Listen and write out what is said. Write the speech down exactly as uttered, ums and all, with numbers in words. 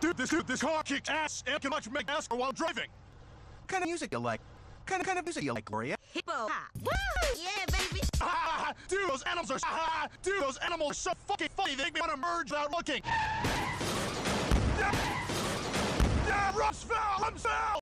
Dude, this dude, this car kicks ass and can much make ass while driving. What kind of music you like? What kind of kind of music you like, Gloria? Hippo. Ha. Woo! Yeah, baby. Ah, dude, those animals are ah, dude, those animals are so fucking funny. They make me want to merge without looking. Yeah, yeah, Rumsfeld, Rumsfeld.